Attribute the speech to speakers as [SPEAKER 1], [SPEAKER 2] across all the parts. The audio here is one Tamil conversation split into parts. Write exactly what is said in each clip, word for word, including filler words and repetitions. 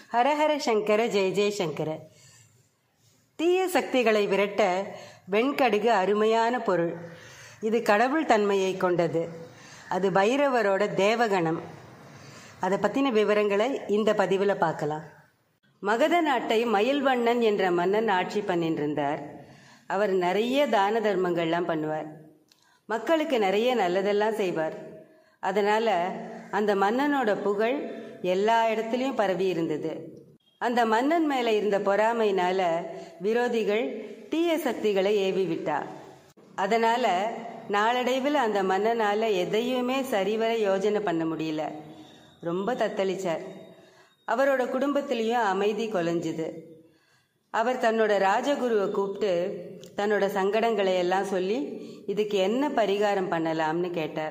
[SPEAKER 1] ஹரஹர சங்கர ஜெய ஜெயசங்கர. தீய சக்திகளை விரட்ட வெண்கடுகு அருமையான பொருள். இது கடவுள் தன்மையை கொண்டது. அது பைரவரோட தேவகணம். அதை பற்றின விவரங்களை இந்த பதிவில் பார்க்கலாம். மகத நாட்டை மயில்வண்ணன் என்ற மன்னன் ஆட்சி பண்ணின்றிருந்தார். அவர் நிறைய தான தர்மங்கள்லாம் பண்ணுவார். மக்களுக்கு நிறைய நல்லதெல்லாம் செய்வார். அதனால் அந்த மன்னனோட புகழ் எல்லா இடத்துலையும் பரவி இருந்தது. அந்த மன்னன் மேலே இருந்த பொறாமையினால விரோதிகள் தீய சக்திகளை ஏவி விட்டார். அதனால் நாளடைவில் அந்த மன்னனால் எதையுமே சரிவர யோஜனை பண்ண முடியல. ரொம்ப தத்தளிச்சார். அவரோட குடும்பத்திலையும் அமைதி கொலைஞ்சுது. அவர் தன்னோட ராஜகுருவை கூப்பிட்டு தன்னோட சங்கடங்களை எல்லாம் சொல்லி இதுக்கு என்ன பரிகாரம் பண்ணலாம்னு கேட்டார்.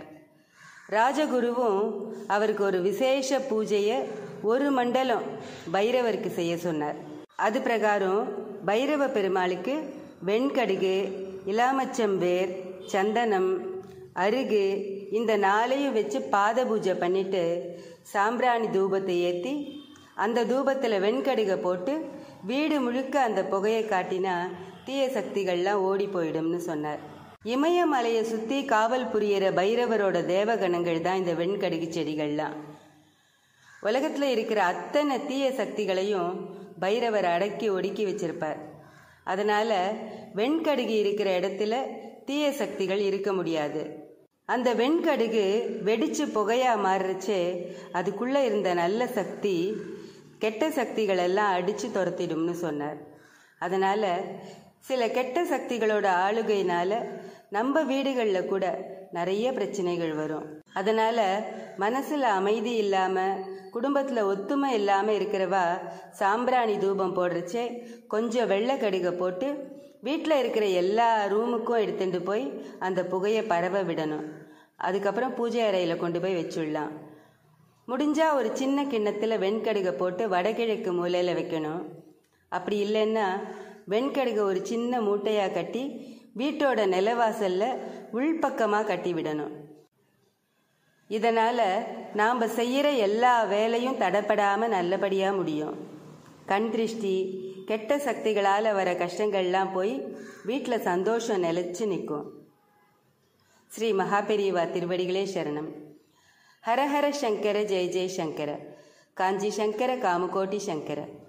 [SPEAKER 1] ராஜகுருவும் அவருக்கு ஒரு விசேஷ பூஜையை ஒரு மண்டலம் பைரவருக்கு செய்ய சொன்னார். அது பிரகாரம் பைரவ பெருமாளுக்கு வெண்கடுகு, இலாமச்சம்பேர், சந்தனம், அருகு இந்த நாளையும் வச்சு பாத பூஜை பண்ணிட்டு சாம்பிராணி தூபத்தை ஏற்றி அந்த தூபத்தில் வெண்கடுகை போட்டு வீடு முழுக்க அந்த புகையை காட்டினா தீய சக்திகள்லாம் ஓடி போயிடும்னு சொன்னார். இமயமலையை சுற்றி காவல் புரியிற பைரவரோட தேவகணங்கள் தான் இந்த வெண்கடுகு செடிகள்லாம். உலகத்தில் இருக்கிற அத்தனை தீய சக்திகளையும் பைரவர் அடக்கி ஒடுக்கி வச்சிருப்பார். அதனால் வெண்கடுகு இருக்கிற இடத்துல தீய சக்திகள் இருக்க முடியாது. அந்த வெண்கடுகு வெடித்து புகையாக மாறுறச்சே அதுக்குள்ளே இருந்த நல்ல சக்தி கெட்ட சக்திகளெல்லாம் அடித்து துரத்திடும்னு சொன்னார். அதனால் சில கெட்ட சக்திகளோட ஆளுகையினால் நம்ம வீடுகளில் கூட நிறைய பிரச்சனைகள் வரும். அதனால் மனசில் அமைதி இல்லாமல் குடும்பத்தில் ஒத்துமை இல்லாமல் இருக்கிறவா சாம்பிராணி தூபம் போடுறச்சே கொஞ்சம் வெள்ளை கடுகை போட்டு வீட்டில் இருக்கிற எல்லா ரூமுக்கும் எடுத்துகிட்டு போய் அந்த புகையை பரவ விடணும். அதுக்கப்புறம் பூஜை அறையில் கொண்டு போய் வச்சுடலாம். முடிஞ்சால் ஒரு சின்ன கிண்ணத்தில் வெண்கடுகை போட்டு வடகிழக்கு மூலையில் வைக்கணும். அப்படி இல்லைன்னா வெண்கடுகை ஒரு சின்ன மூட்டையாக கட்டி வீட்டோட நிலவாசலில் உள்பக்கமாக கட்டி விடணும். இதனால் நாம் செய்கிற எல்லா வேலையும் தடைப்படாமல் நல்லபடியாக முடியும். கண் திருஷ்டி, கெட்ட சக்திகளால் வர கஷ்டங்கள்லாம் போய் வீட்டில் சந்தோஷம் நிலைச்சு நிற்கும். ஸ்ரீ மகாபெரிவா திருவடிகளே சரணம். ஹரஹர சங்கர ஜெய ஜெய சங்கர. காஞ்சி சங்கர காமகோட்டி சங்கர.